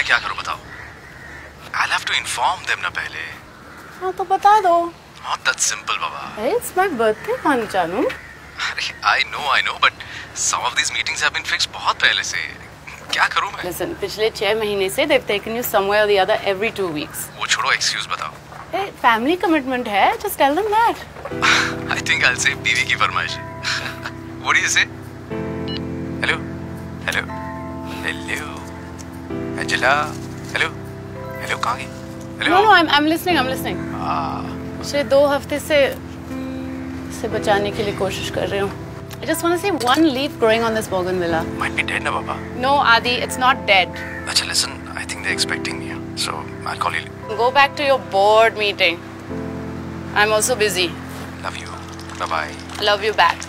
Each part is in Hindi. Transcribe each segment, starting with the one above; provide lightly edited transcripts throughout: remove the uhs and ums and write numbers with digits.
मैं क्या करूं बताओ? I'll have to inform them ना पहले। हाँ तो बता दो। Not that simple Baba. It's my birthday जानू। अरे I know but some of these meetings have been fixed बहुत पहले से। क्या करूं मैं? Listen, पिछले 6 महीने से they've taken you somewhere or the other every 2 weeks. वो छोड़ो, excuse बताओ। Hey, family commitment है, just tell them that. I think I'll say बीवी की फरमाइश। What do you say? Hello, hello, hello, Angela, hello, hello कहाँ गई? Hello. No, I'm listening. पिछले 2 हफ्ते से बचाने के लिए कोशिश कर रही हूँ। I just want to see one leaf growing on this bougainvillea. Might be dead ना बाबा। No, Adi, it's not dead. अच्छा listen, I think they're expecting me, so I'll call you. Go back to your board meeting. I'm also busy. Love you. Bye bye. Love you back.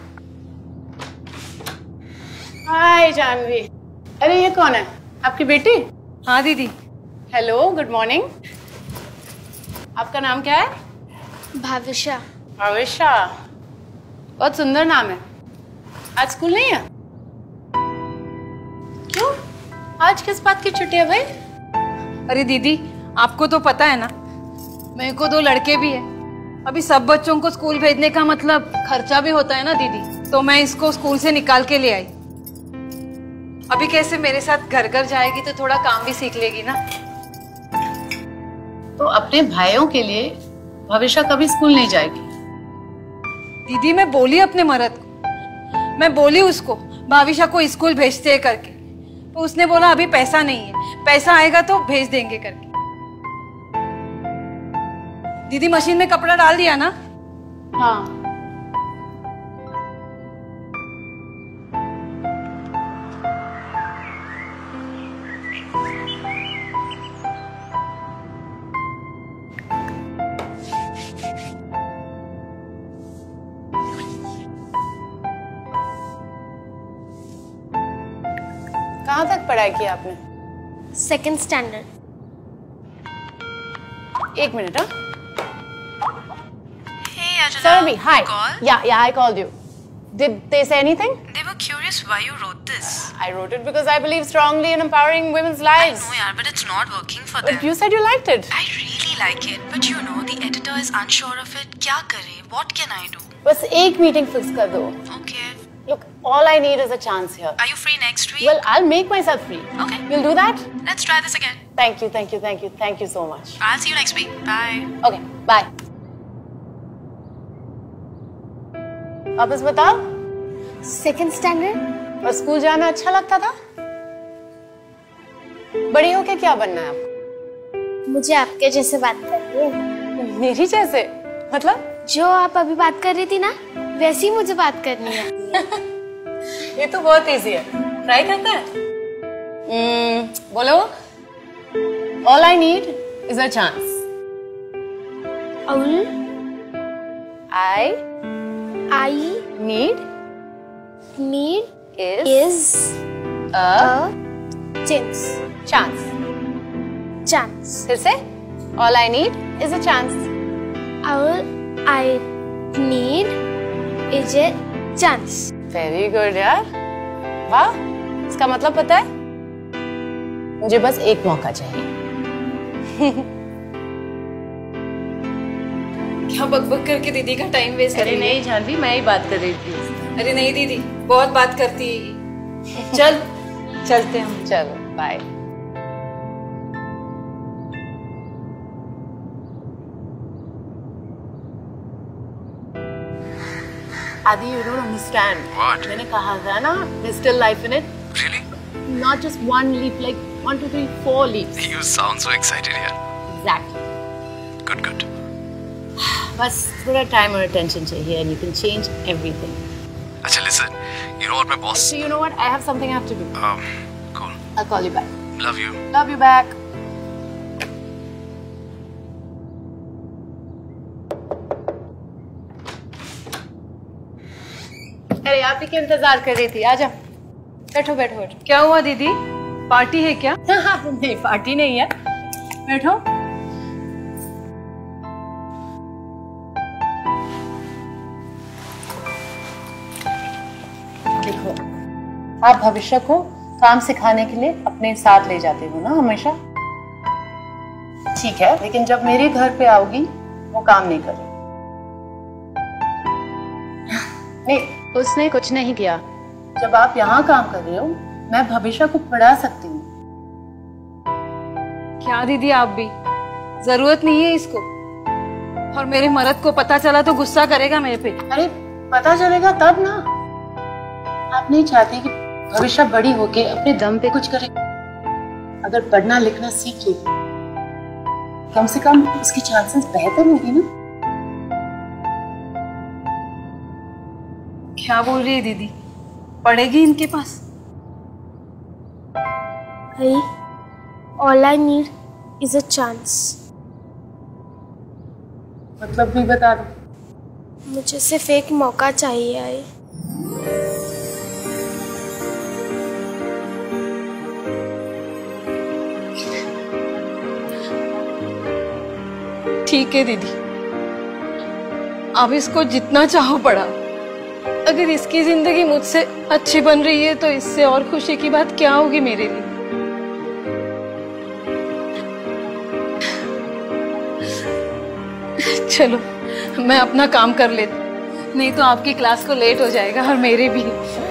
Hi Janvi. अरे ये कौन है? आपकी बेटी? हाँ दीदी। Hello, good morning. आपका नाम क्या है? भाविशा। भाविशा। बहुत सुंदर नाम है। आज स्कूल नहीं है? क्यों? आज किस बात की छुट्टी है भाई? अरे दीदी, आपको तो पता है ना, मेरे को 2 लड़के भी है। अभी सब बच्चों को स्कूल भेजने का मतलब खर्चा भी होता है ना दीदी, तो मैं इसको स्कूल से निकाल के ले आई। अभी कैसे मेरे साथ घर घर जाएगी तो थोड़ा काम भी सीख लेगी ना। तो अपने भाइयों के लिए भविष्य कभी स्कूल नहीं जाएगी। दीदी मैं बोली अपने मर्द को, मैं बोली उसको भाविशा को स्कूल भेजते हैं करके, तो उसने बोला अभी पैसा नहीं है, पैसा आएगा तो भेज देंगे करके। दीदी मशीन में कपड़ा डाल दिया ना? हाँ। कहाँ तक पढ़ाई की आपने? 2nd standard. 1 minute, huh? Hey Ajala. Sarabhi, hi. Call? Yeah, I called you. Did they say anything? They were curious why you wrote this. I wrote it because I believe strongly in empowering women's lives. No yaar, but it's not working for them. But you said you liked it. I really like it, but you know the editor is unsure of it. क्या करे? What can I do? बस एक मीटिंग फिक्स कर दो. Okay. Look, all I need is a chance here. Are you free next week? Well, I'll make myself free. Okay. You'll do that? Let's try this again. Thank you so much. I'll see you next week. Bye. Okay, bye. वापस बताओ। 2nd standard. और स्कूल जाना अच्छा लगता था? बड़ी होके क्या बनना है आपको? मुझे आपके जैसे बात करनी है। मेरी जैसे? मतलब? जो आप अभी बात कर रही थी ना, वैसी मुझे बात करनी है। ये तो बहुत इजी है। ट्राई करते हैं? बोलो। All I need is a chance. All I need is a chance. फिर से? All I need is a chance. All I need is a chance. Very good यार। वाह, इसका मतलब पता है? मुझे बस एक मौका चाहिए। क्या बकबक करके दीदी का टाइम वेस्ट कर रही है? नहीं जानवी, मैं ही बात कर रही थी। अरे नहीं दीदी, बहुत बात करती है। चलते हैं हम। चलो, bye. Adi, you don't understand. What? मैंने कहा था ना, there's still life in it. Really? Not just one leaf, like 1, 2, 3, 4 leaves. You sound so excited here. Exactly. Good. बस थोड़ा time और attention चाहिए, and you can change everything. अच्छा listen, you know what my boss? So you know what? I have something I have to do. Cool. I'll call you back. Love you. Love you back. अरे आप ही के इंतजार कर रही थी। आजा, बैठो। क्या हुआ दीदी, पार्टी है क्या? नहीं, पार्टी नहीं है। बैठो। देखो, आप भविष्य को काम सिखाने के लिए अपने साथ ले जाते हो ना हमेशा। ठीक है, लेकिन जब मेरे घर पे आओगी वो काम नहीं करेगी। नहीं, उसने कुछ नहीं किया। जब आप यहाँ काम कर रहे हो मैं भविष्य को पढ़ा सकती हूँ। क्या दीदी, आप भी जरूरत नहीं है इसको। और मेरे मर्द को पता चला तो गुस्सा करेगा मेरे पे। अरे पता चलेगा तब ना। आप नहीं चाहती कि भविष्य बड़ी होके अपने दम पे कुछ करे। अगर पढ़ना लिखना सीख ले कम से कम उसकी चांसेस बेहतर होगी ना। क्या बोल रही है दीदी, पढ़ेगी इनके पास? I all I need is a chance. मतलब भी बता दो। मुझे सिर्फ एक मौका चाहिए आई। ठीक है दीदी, आप इसको जितना चाहो पढ़ा। अगर इसकी जिंदगी मुझसे अच्छी बन रही है तो इससे और खुशी की बात क्या होगी मेरे लिए। चलो मैं अपना काम कर लेती, नहीं तो आपकी क्लास को लेट हो जाएगा और मेरे भी।